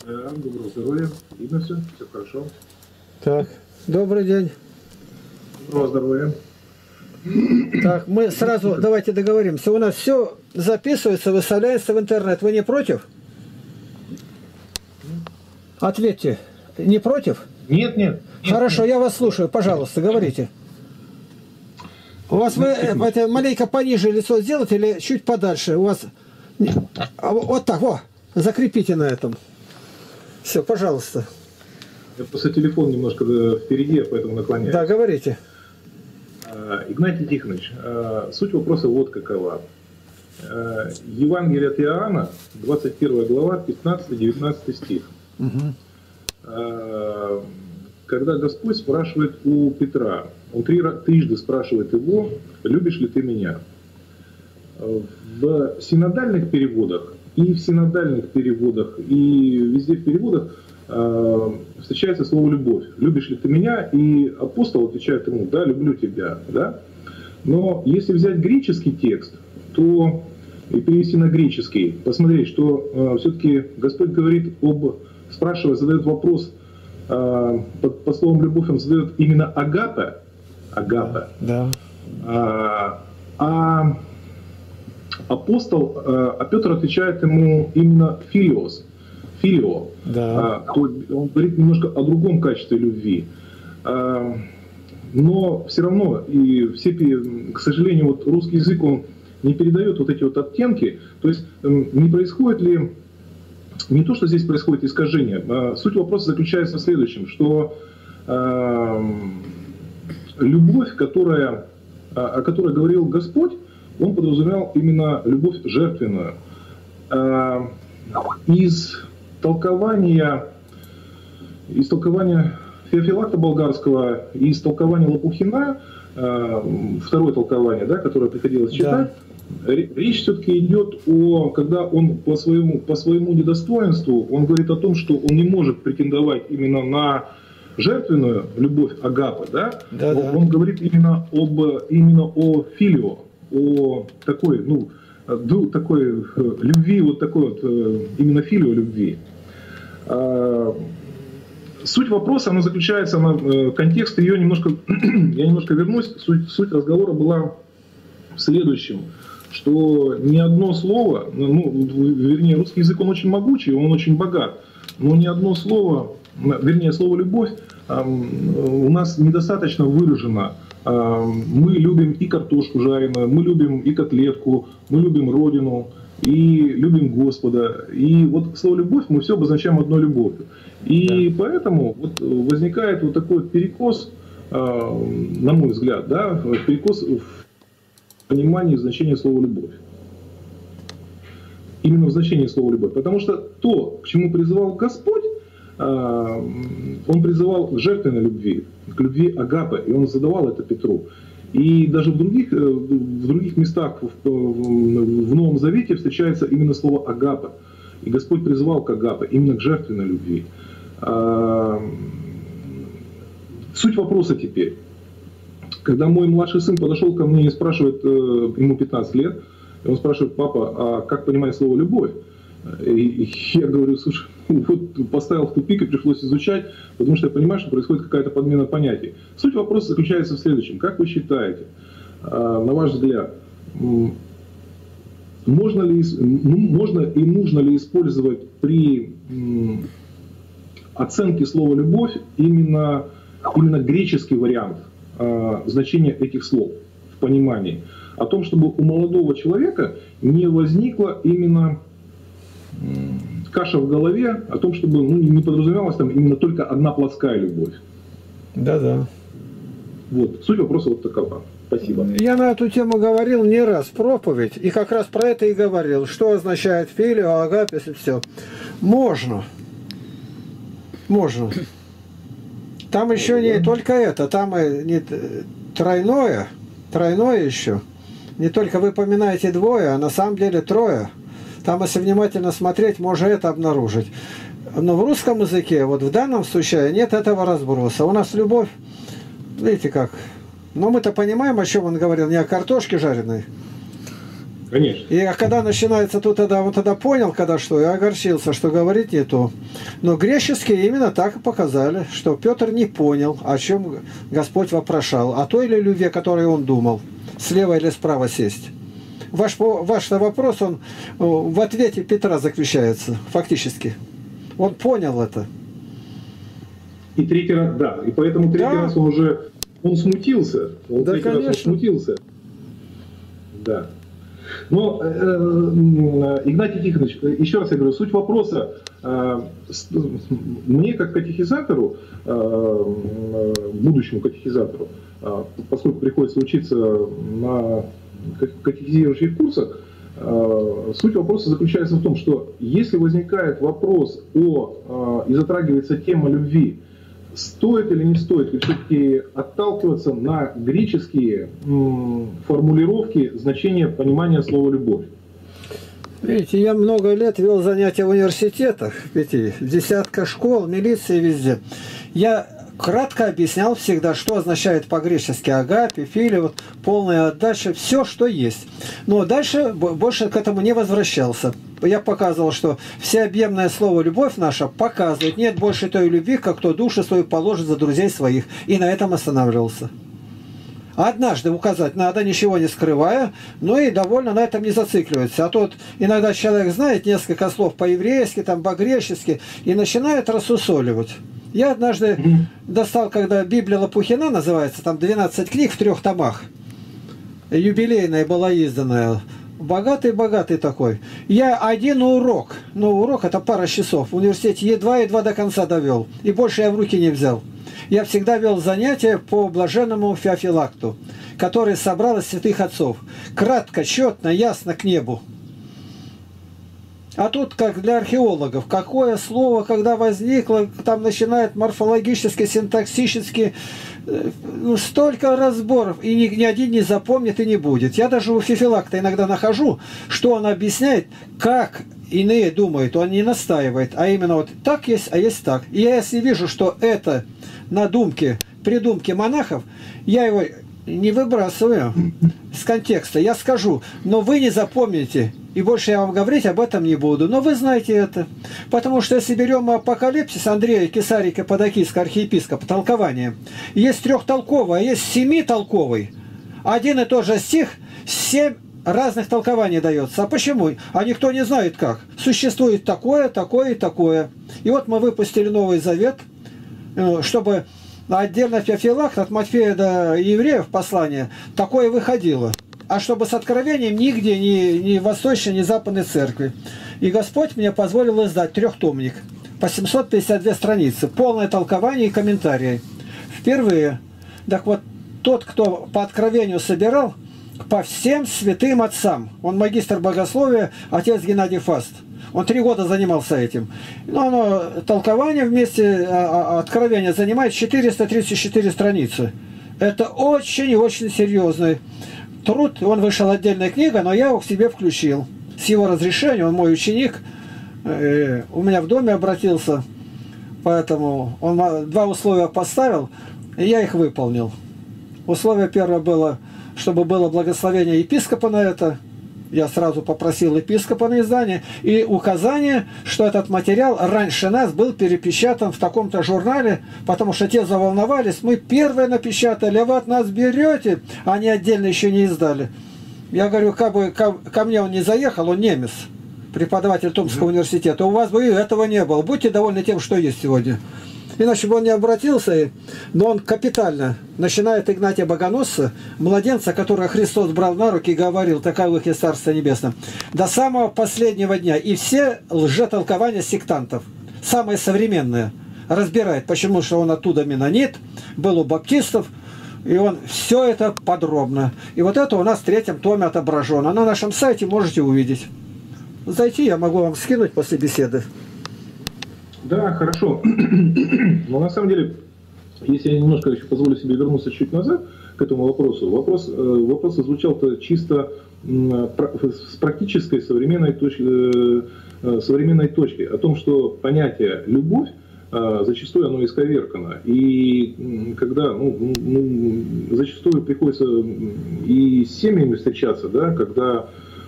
Доброго здоровья. Видно все? Все хорошо. Так, добрый день. Доброго здоровья. Так, мы сразу давайте договоримся. У нас все записывается, выставляется в интернет. Вы не против? Ответьте. Не против? Нет, нет. Хорошо, я вас слушаю. Пожалуйста, говорите. У вас вы это маленько пониже лицо сделать или чуть подальше? У вас вот так, во, закрепите на этом. Все, пожалуйста. Я просто телефон немножко впереди, поэтому наклоняюсь. Да, говорите. Игнатий Тихонович, суть вопроса вот какова. Евангелие от Иоанна, 21 глава, 15-19 стих. Угу. Когда Господь спрашивает у Петра, он трижды спрашивает его: любишь ли ты меня? В синодальных переводах, и в синодальных переводах, и везде в переводах встречается слово «любовь». «Любишь ли ты меня?» И апостол отвечает ему: «Да, люблю тебя». Да? Но если взять греческий текст, то и перевести на греческий, посмотреть, что все-таки Господь говорит спрашивая, задает вопрос, под словом «любовь» он задает именно агапа. Агапа. Да. Петр отвечает ему именно филиос. Филио. Да. Он говорит немножко о другом качестве любви. Но все равно, к сожалению, вот русский язык, он не передает вот эти вот оттенки. То есть не происходит ли, не то, что здесь происходит искажение, суть вопроса заключается в следующем, что любовь, о которой говорил Господь, он подразумевал именно любовь жертвенную. Из толкования Феофилакта Болгарского и из толкования Лопухина, второе толкование, да, которое приходилось читать, да. Речь все-таки идет когда он по своему недостоинству, он говорит о том, что он не может претендовать именно на жертвенную любовь агапа, да? Да, да. Он говорит именно о филио, о такой, такой любви, вот такой вот именно филио любви. Суть вопроса, она заключается, контекст ее немножко, я немножко вернусь, суть разговора была в следующем, что ни одно слово, вернее, русский язык, он очень могучий, он очень богат, но ни одно слово, вернее, слово «любовь» у нас недостаточно выражено. Мы любим и картошку жареную, мы любим и котлетку, мы любим Родину, и любим Господа. И вот слово «любовь» мы все обозначаем одной любовью. И поэтому вот возникает вот такой перекос, на мой взгляд, да, перекос в понимании значения слова «любовь». Именно в значении слова «любовь». Потому что то, к чему призывал Господь, он призывал к жертвенной любви, к любви агапы, и он задавал это Петру. И даже в других местах в Новом Завете встречается именно слово агапа. И Господь призывал к агапе, именно к жертвенной любви. Суть вопроса теперь. Когда мой младший сын подошел ко мне и спрашивает, ему 15 лет, и он спрашивает: папа, а как понимать слово «любовь»? И я говорю: слушай, вот поставил в тупик и пришлось изучать, потому что я понимаю, что происходит какая-то подмена понятий. Суть вопроса заключается в следующем. Как вы считаете, на ваш взгляд, можно и нужно ли использовать при оценке слова «любовь» именно греческий вариант значения этих слов в понимании? О том, чтобы у молодого человека не возникла именно каша в голове, о том, чтобы не подразумевалась там именно только одна плотская любовь. Да-да. Вот, суть вопроса вот такова. Спасибо. Я на эту тему говорил не раз, проповедь, и как раз про это и говорил, что означает филио, агапес и все. Можно. Можно. Там еще не только это, там и не тройное еще. Не только вы поминаете двое, а на самом деле трое. Там, если внимательно смотреть, можно это обнаружить. Но в русском языке, вот в данном случае, нет этого разброса. У нас любовь, видите как. Но мы-то понимаем, о чем он говорил, не о картошке жареной. Конечно. И когда начинается тут, тогда он тогда понял, когда что, и огорчился, что говорить не то. Но греческие именно так и показали, что Петр не понял, о чем Господь вопрошал, о той ли любви, о которой он думал, слева или справа сесть. Ваш вопрос, он в ответе Петра заключается, фактически. Он понял это. И третий раз, да, и поэтому третий раз он уже, он смутился. Он да, третий конечно. раз он смутился. Да. Но, Игнатий Тихонович, еще раз я говорю, суть вопроса, мне как катехизатору, будущему катехизатору, поскольку приходится учиться на катехизирующих курсах, суть вопроса заключается в том, что если возникает вопрос и затрагивается тема любви, стоит или не стоит ли все-таки отталкиваться на греческие формулировки значения понимания слова «любовь»? Видите, я много лет вел занятия в университетах, видите, в десятках школ, милиции, везде. Я кратко объяснял всегда, что означает по-гречески агапе, филия, полная отдача, все, что есть. Но дальше больше к этому не возвращался. Я показывал, что всеобъемное слово «любовь» наша показывает, нет больше той любви, как кто душу свою положит за друзей своих. И на этом останавливался. Однажды указать надо, ничего не скрывая, но и довольно на этом не зацикливается. А тут иногда человек знает несколько слов по-еврейски, там по-гречески, и начинает рассусоливать. Я однажды достал, когда Библия Лопухина называется, там 12 книг в 3 томах, юбилейная была изданная, богатый такой. Я один урок, урок это пара часов, в университете едва до конца довел, и больше я в руки не взял. Я всегда вел занятия по блаженному Феофилакту, который собрал из святых отцов. Кратко, четно, ясно к небу. А тут, как для археологов, какое слово, когда возникло, там начинает морфологически, синтаксически, столько разборов, и ни один не запомнит и не будет. Я даже у Феофилакта иногда нахожу, что он объясняет, как иные думают, он не настаивает, а именно вот так есть, а есть так. И я если вижу, что это надумки, придумки монахов, я его не выбрасываю с контекста. Я скажу, но вы не запомните, и больше я вам говорить об этом не буду. Но вы знаете это. Потому что если берем Апокалипсис Андрея Кесарика Подокийского архиепископа, толкование, есть 3-толковый, а есть 7-толковый. Один и тот же стих, 7 разных толкований дается. А почему? А никто не знает как. Существует такое, такое и такое. И вот мы выпустили Новый Завет, чтобы отдельно Феофилакт от Матфея до Евреев послание такое выходило. А чтобы с откровением нигде, ни восточной, ни западной церкви. И Господь мне позволил издать 3-томник по 752 страницы. Полное толкование и комментарии. Впервые. Так вот, тот, кто по откровению собирал, по всем святым отцам. Он магистр богословия, отец Геннадий Фаст. Он 3 года занимался этим. Но толкование вместе, откровение занимает 434 страницы. Это очень и очень серьезный труд. Он вышел отдельная книга, но я его к себе включил. С его разрешения, он мой ученик, у меня в доме обратился, поэтому он 2 условия поставил, и я их выполнил. Условие первое было, чтобы было благословение епископа на это. Я сразу попросил епископа на издание. И указание, что этот материал раньше нас был перепечатан в таком-то журнале, потому что те заволновались. Мы первые напечатали, а вы от нас берете. Они отдельно еще не издали. Я говорю, как бы ко мне он не заехал, он немец, преподаватель Томского университета. У вас бы и этого не было. Будьте довольны тем, что есть сегодня. Иначе бы он не обратился, но он капитально начинает Игнатия Богоносца, младенца, которого Христос брал на руки и говорил, таковых есть Царство Небесное, до самого последнего дня. И все лжетолкования сектантов, самые современные, разбирает, почему что он оттуда менонит, был у баптистов, и он все это подробно. И вот это у нас в 3-м томе отображено. На нашем сайте можете увидеть. Зайти я могу вам скинуть после беседы. Да, хорошо. Но на самом деле, если я немножко еще позволю себе вернуться чуть назад к этому вопросу, вопрос звучал-то чисто с практической современной точки о том, что понятие «любовь» зачастую оно исковеркано. И когда зачастую приходится и с семьями встречаться, да, когда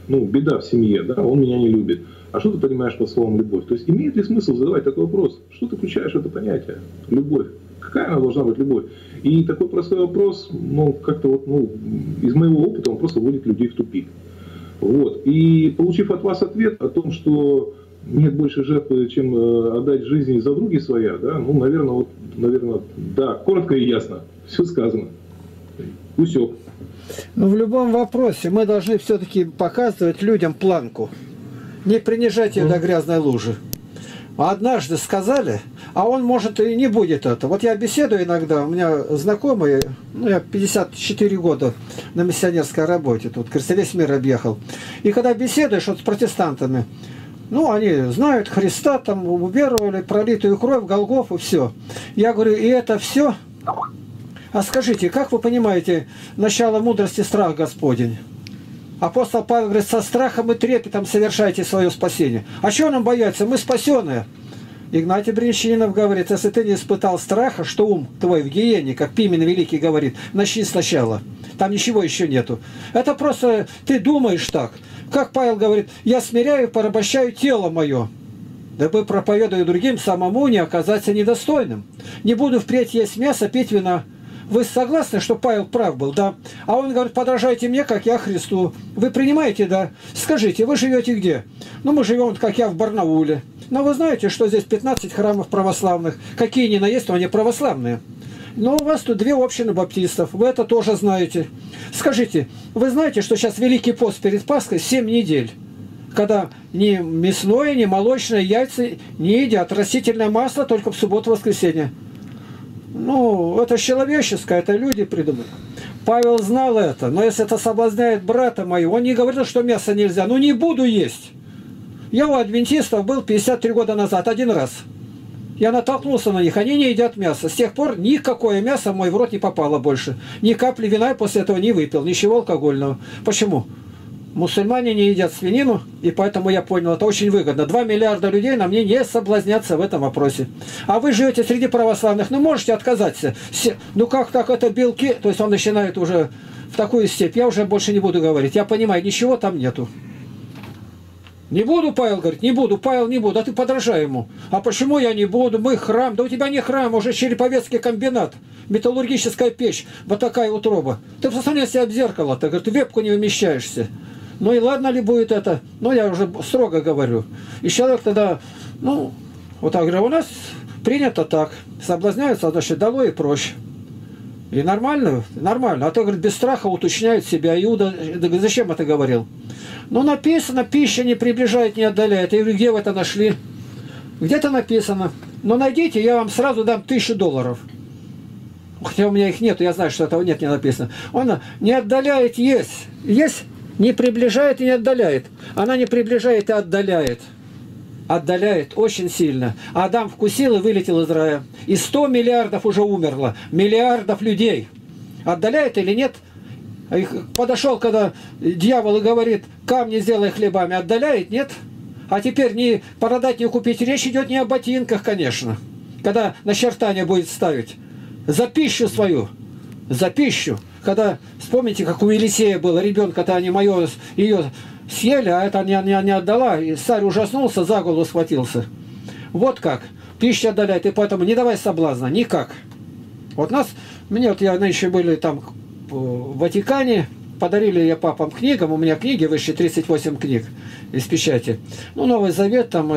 ну, беда в семье, да, он меня не любит. А что ты понимаешь под словом любовь? То есть имеет ли смысл задавать такой вопрос? Что ты включаешь в это понятие? Любовь. Какая она должна быть любовь? И такой простой вопрос, ну, как-то вот, ну, из моего опыта он просто вводит людей в тупик. Вот. И получив от вас ответ о том, что нет больше жертвы, чем отдать жизнь за други своя, да, ну, наверное, да, коротко и ясно. Все сказано. Усек. Но в любом вопросе мы должны все-таки показывать людям планку. Не принижать ее до грязной лужи. Однажды сказали, а он, может, и не будет это. Вот я беседую иногда, у меня знакомые, ну, я 54 года на миссионерской работе, тут весь мир объехал. И когда беседуешь вот с протестантами, ну, они знают Христа, там, уверовали, пролитую кровь, Голгофу, все. Я говорю, и это все? А скажите, как вы понимаете начало мудрости страх Господень? Апостол Павел говорит, со страхом и трепетом совершайте свое спасение. А чего нам бояться? Мы спасенные. Игнатий Бринчанинов говорит, если ты не испытал страха, что ум твой в гиене, как Пимен Великий говорит, начни сначала. Там ничего еще нету. Это просто ты думаешь так. Как Павел говорит, я смиряю и порабощаю тело мое, дабы проповедую другим, самому не оказаться недостойным. Не буду впредь есть мясо, пить вина. Вы согласны, что Павел прав был? Да. А он говорит, подражайте мне, как я Христу. Вы принимаете? Да. Скажите, вы живете где? Ну, мы живем, как я, в Барнауле. Но вы знаете, что здесь 15 храмов православных. Какие ни на есть, но они православные. Но у вас тут 2 общины баптистов. Вы это тоже знаете. Скажите, вы знаете, что сейчас Великий пост перед Пасхой 7 недель? Когда ни мясное, ни молочное, яйца не едят. Растительное масло только в субботу-воскресенье. Ну, это человеческое, это люди придумали. Павел знал это, но если это соблазняет брата моего, он не говорил, что мясо нельзя. Ну, не буду есть. Я у адвентистов был 53 года назад, 1 раз. Я натолкнулся на них, они не едят мясо. С тех пор никакое мясо в мой в рот не попало больше. Ни капли вина я после этого не выпил, ничего алкогольного. Почему? Мусульмане не едят свинину, и поэтому я понял, это очень выгодно. 2 миллиарда людей на мне не соблазнятся в этом вопросе. А вы живете среди православных, ну можете отказаться. Ну как так, это белки? То есть он начинает уже в такую степь. Я уже больше не буду говорить. Я понимаю, ничего там нету. Не буду, Павел говорит, не буду, Павел не буду, а ты подражай ему. А почему я не буду? Мы храм. Да у тебя не храм, уже Череповецкий комбинат, металлургическая печь, вот такая утроба. Ты посмотри себя в зеркало, ты говорит, в вебку не умещаешься. Ну и ладно ли будет это? Ну я уже строго говорю. И человек тогда, ну, вот так говорю, у нас принято так. Соблазняются, значит, долой и проще. И нормально, нормально. А то, говорит, без страха уточняет себя. Иуда, зачем это говорил? Ну, написано, пища не приближает, не отдаляет. Я говорю, где вы это нашли? Где-то написано. Но найдите, я вам сразу дам $1000. Хотя у меня их нет, я знаю, что этого нет, не написано. Он не отдаляет, есть. Есть, не приближает и не отдаляет. Она не приближает и отдаляет. Отдаляет очень сильно. Адам вкусил и вылетел из рая. И 100 миллиардов уже умерло. Миллиардов людей. Отдаляет или нет? Подошел, когда дьявол и говорит, камни сделай хлебами. Отдаляет, нет? А теперь не продать, не купить. Речь идет не о ботинках, конечно. Когда начертание будет ставить. За пищу свою. За пищу. Когда, вспомните, как у Елисея было ребенка-то, они ее съели, а это не отдала. И царь ужаснулся, за голову схватился. Вот как. Пища отдаляет. И поэтому не давай соблазна. Никак. Вот нас, мне вот я нынче были там в Ватикане, подарили я папам книгам, у меня книги выше 38 книг из печати. Ну, Новый Завет, там,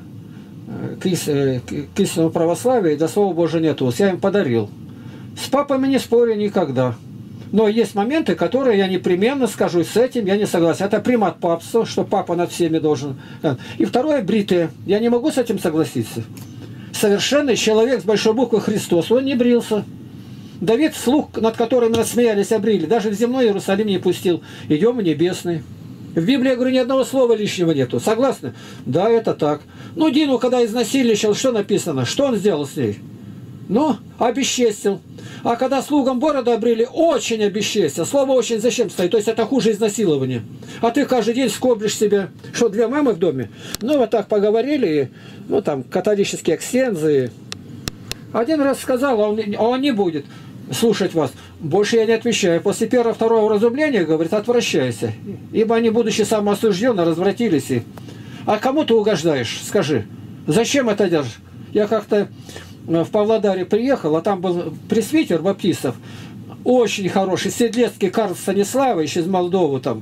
к истинному православию, до Слова Божия нету. Я им подарил. С папами не спорю никогда. Но есть моменты, которые я непременно скажу, с этим я не согласен. Это примат папства, что папа над всеми должен. И второе, бритые. Я не могу с этим согласиться. Совершенный человек с большой буквы Христос, он не брился. Давид, слуг, над которым насмеялись, обрили, даже в земной Иерусалим не пустил. Идем в небесный. В Библии, я говорю, ни одного слова лишнего нету. Согласны? Да, это так. Ну, Дину, когда изнасильничал, что написано? Что он сделал с ней? Ну, обесчестил. А когда слугам бороду обрили, очень обесчестил. Слово «очень» зачем стоит? То есть это хуже изнасилования. А ты каждый день скоблишь себя. Что, 2 мамы в доме? Ну, вот так поговорили. Ну, там, католические экстензии. Один раз сказал, а он не будет. слушать вас. Больше я не отвечаю. После первого-второго разумления, говорит, отвращайся. Ибо они, будучи самоосужденно, развратились. А кому ты угождаешь? Скажи. Зачем это держишь? Я как-то в Павлодаре приехал, а там был пресвитер баптистов. Очень хороший. Седлецкий Карл Станиславович из Молдовы там.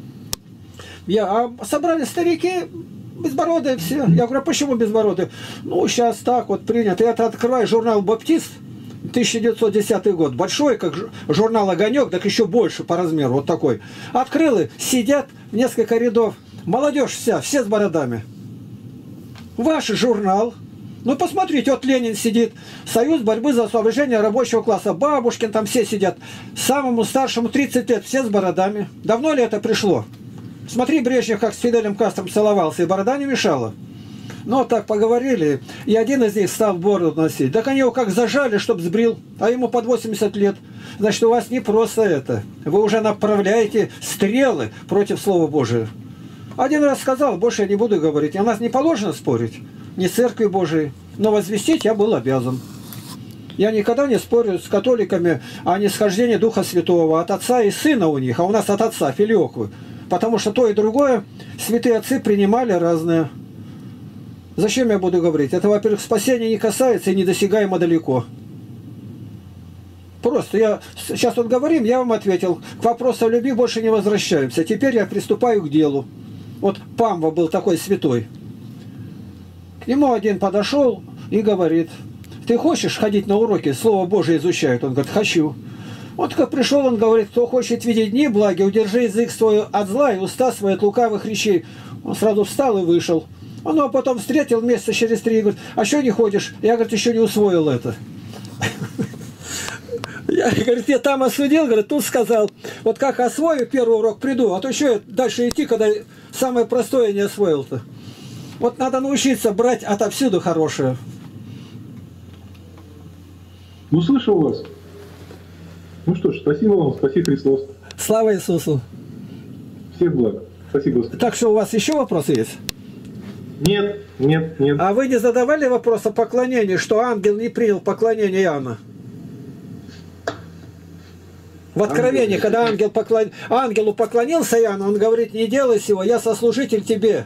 Собрали старики, безбородые все. Я говорю, а почему безбородые? Ну, сейчас так вот принято. Я открываю журнал «Баптист», 1910 год. Большой, как журнал «Огонек», так еще больше по размеру, вот такой. Открыл и сидят несколько рядов. Молодежь вся, все с бородами. Ваш журнал. Ну, посмотрите, вот Ленин сидит. Союз борьбы за освобождение рабочего класса. Бабушкин там все сидят. Самому старшему 30 лет, все с бородами. Давно ли это пришло? Смотри, Брежнев как с Фиделем Кастром целовался, и борода не мешала. Ну, вот так поговорили, и один из них стал бороду носить. Так они его как зажали, чтоб сбрил, а ему под 80 лет. Значит, у вас не просто это. Вы уже направляете стрелы против Слова Божия. Один раз сказал, больше я не буду говорить. У нас не положено спорить, не Церкви Божией, но возвестить я был обязан. Я никогда не спорю с католиками о нисхождении Духа Святого от Отца и Сына у них, а у нас от Отца, филиоквы. Потому что то и другое святые отцы принимали разные. Зачем я буду говорить? Это, во-первых, спасение не касается и недосягаемо далеко. Просто я сейчас вот говорим, я вам ответил. К вопросу о любви больше не возвращаемся. Теперь я приступаю к делу. Вот Памва был такой святой. К нему один подошел и говорит, ты хочешь ходить на уроки, Слово Божие изучают? Он говорит, хочу. Вот как пришел, он говорит, кто хочет видеть дни благи, удержи язык свой от зла и уста свои от лукавых речей. Он сразу встал и вышел. Он его потом встретил месяца через 3 и говорит, а что не ходишь? Я, говорит, еще не усвоил это. Я, говорит, я там осудил, говорит, тут сказал, вот как освою первый урок, приду, а то еще дальше идти, когда самое простое не освоил-то. Вот надо научиться брать отовсюду хорошее. Ну, слышал вас. Ну что ж, спасибо вам, спаси Христос. Слава Иисусу. Всех благ. Спасибо, Господи. Так что у вас еще вопросы есть? Нет. А вы не задавали вопрос о поклонении, что ангел не принял поклонение Иоанна? В Откровении, когда ангелу поклонился Иоанн, он говорит, не делай сего, я сослужитель тебе.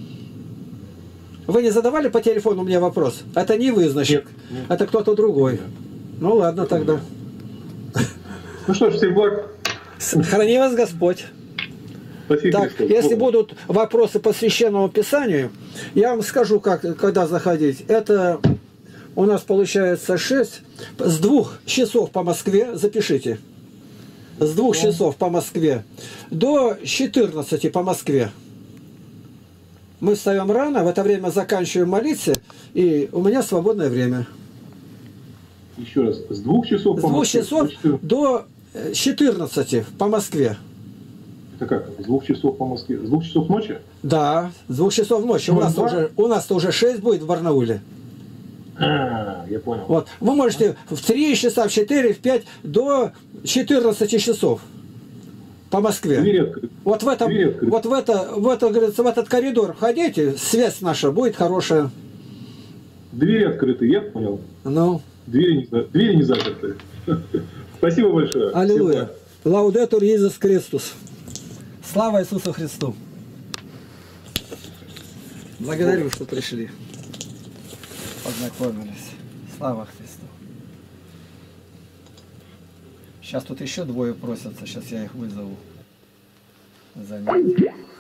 Вы не задавали по телефону мне вопрос? Это не вы, значит, нет. Это кто-то другой. Ну ладно тогда. Ну что ж, всех благ. Храни вас Господь. Спасибо, так, Христос. если будут вопросы по Священному Писанию, я вам скажу, когда заходить. Это у нас получается 6, с 2 часов по Москве, запишите. С 2 часов по Москве до 14 по Москве. Мы встаем рано, в это время заканчиваем молиться, и у меня свободное время. Еще раз, с 2 часов по Москве? С 2 часов до 14 по Москве. Это как? С 2 часов по Москве? С 2 часов ночи? Да, с 2 часов ночи. У нас-то уже 6 будет в Барнауле. Я понял. Вот. Вы можете в 3 часа, в 4, в 5 до 14 часов по Москве. Вот в этот коридор входите, связь наша будет хорошая. Двери открыты, я понял. Ну. Двери не заперты. Спасибо большое. Аллилуйя. Лаудетур Иисус Христос. Слава Иисусу Христу. Благодарю, что пришли. Познакомились. Слава Христу. Сейчас тут еще 2 просятся. Сейчас я их вызову. Занять.